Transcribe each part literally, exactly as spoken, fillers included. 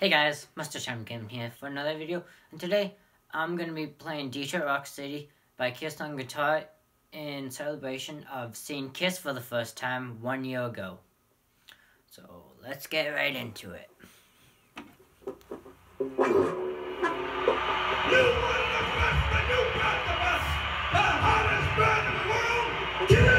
Hey guys, Mister Sham Kim here for another video, and today I'm going to be playing Detroit Rock City by Kiss on guitar in celebration of seeing Kiss for the first time one year ago. So let's get right into it. You want the best, then you got the best. The hottest band in the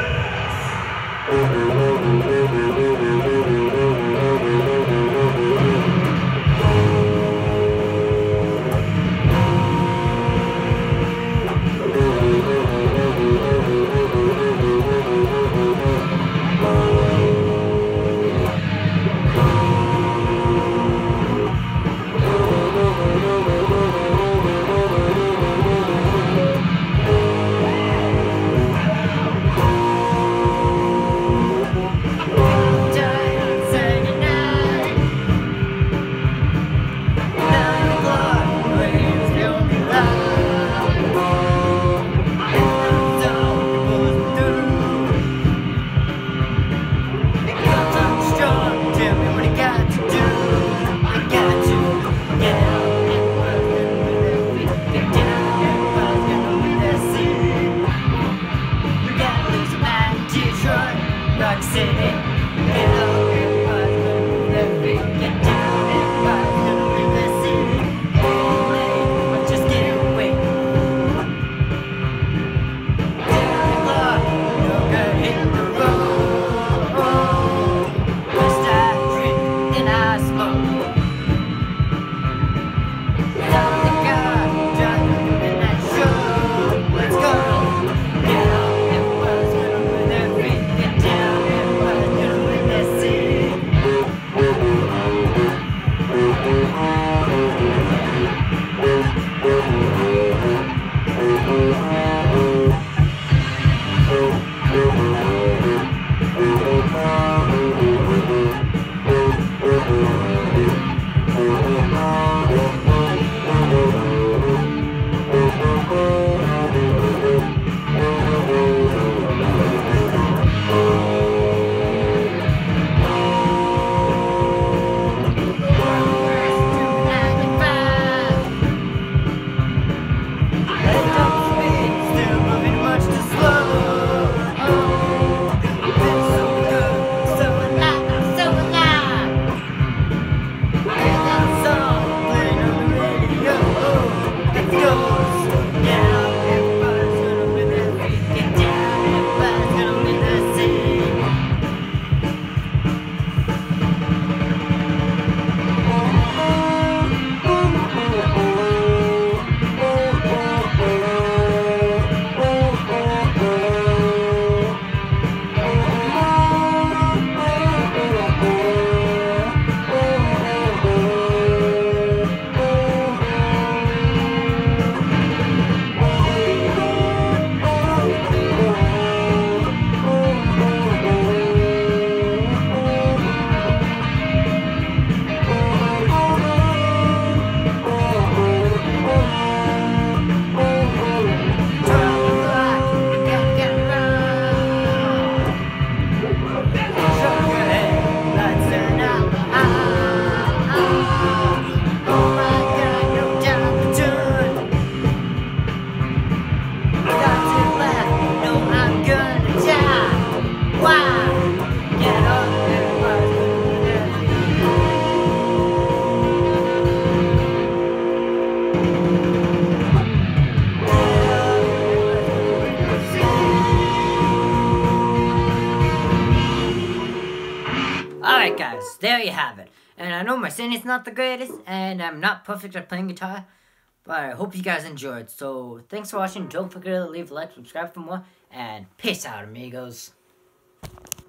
Rock City, get up, everybody's gonna move their feet. Get down, everybody's gonna leave their city. Ain't late, but just get away. Down the block, no good, hit the road. First I drink, then I smoke. Stop the car, drive to the midnight show. Let's go, get up. Alright guys, there you have it. And I know my singing's not the greatest, and I'm not perfect at playing guitar, but I hope you guys enjoyed. So, thanks for watching. Don't forget to leave a like, subscribe for more, and peace out, amigos.